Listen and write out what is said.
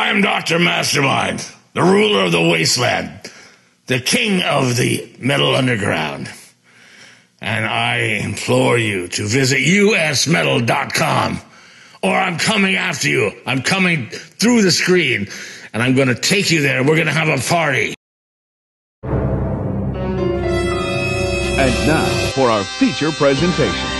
I am Dr. Mastermind, the ruler of the wasteland, the king of the metal underground. And I implore you to visit usmetal.com, or I'm coming after you. I'm coming through the screen, and I'm going to take you there. We're going to have a party. And now for our feature presentation.